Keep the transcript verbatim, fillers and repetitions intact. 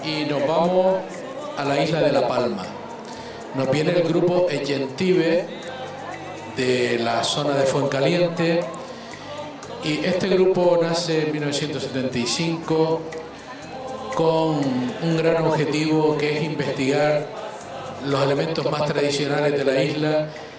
y nos vamos a la isla de La Palma. Nos viene el grupo Eyentive de la zona de Fuencaliente, y este grupo nace en mil novecientos setenta y cinco con un gran objetivo, que es investigar los elementos más tradicionales de la isla